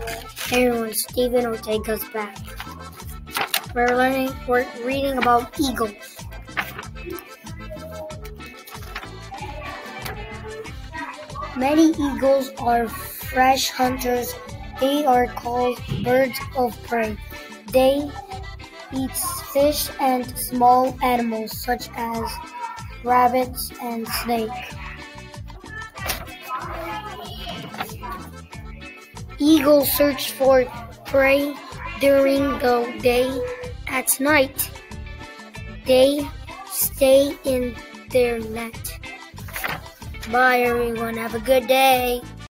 Hey everyone, Steven will take us back. We're reading about eagles. Many eagles are fresh hunters. They are called birds of prey. They eat fish and small animals such as rabbits and snakes. Eagles search for prey during the day. At night, they stay in their net. Bye everyone, have a good day.